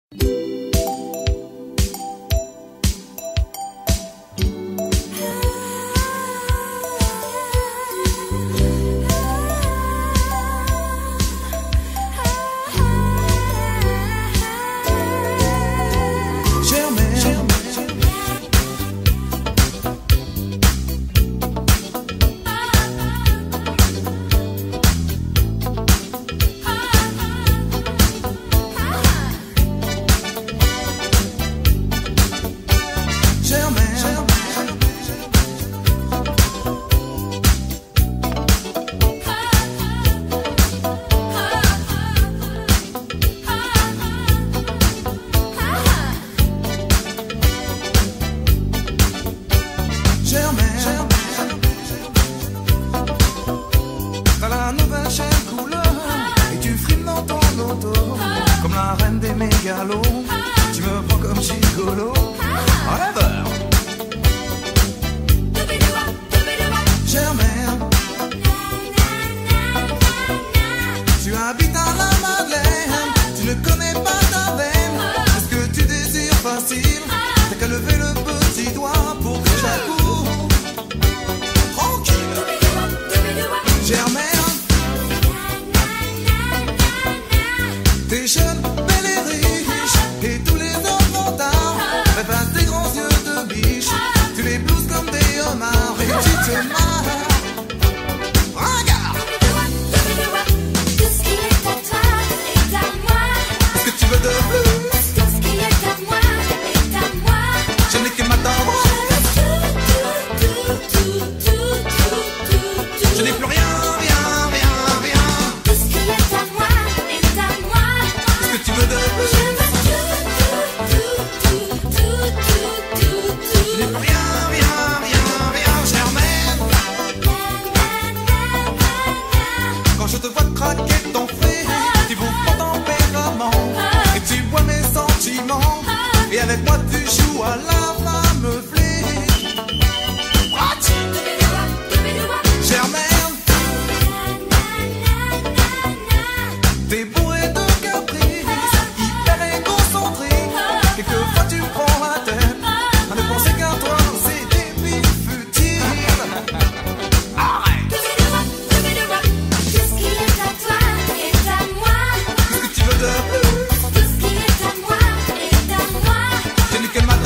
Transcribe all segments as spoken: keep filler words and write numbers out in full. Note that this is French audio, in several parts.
T'as la nouvelle chaîne couleur et tu frimes dans ton auto comme la reine des mégalos. Tu me prends comme gigolo. En rêveur. Germaine, tu habites à la Madeleine. Tu ne connais pas ta veine. Est-ce que tu désires facile? T'as qu'à lever le petit doigt pour que j'accours. Tranquille. Germaine, t'es jeune, belle et riche, et tous les enfants t'arment. Rêve à tes grands yeux de biche. Tu les blouses comme des homards et tu te marres. Regarde. Tout ce qui est à toi est à moi. Est-ce que tu veux de plus? Tout ce qui est à moi est à moi. Je n'ai que ma tendresse. Je n'ai plus rien, rien, rien, rien. Tout ce qui est à moi est à moi. Est-ce que tu veux de plus? Je veux tout, tout, tout, tout, tout, tout, tout. Je n'ai plus rien, rien, rien, rien, Germaine. Quand je te vois craquer ton frais, tu vous prends tempérament et tu bois mes sentiments. Et avec moi tu joues à la femme flic. Germaine, t'es bourré de caprices, hyper égocentrique. Quelquefois tu prends la tête à ne penser qu'à toi, c'est des vies futiles. Arrête. Tout ce qui est à toi est à moi. Qu'est-ce que tu veux de plus? Tout ce qui est à moi est à moi. Je n'ai que ma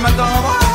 m'attendra.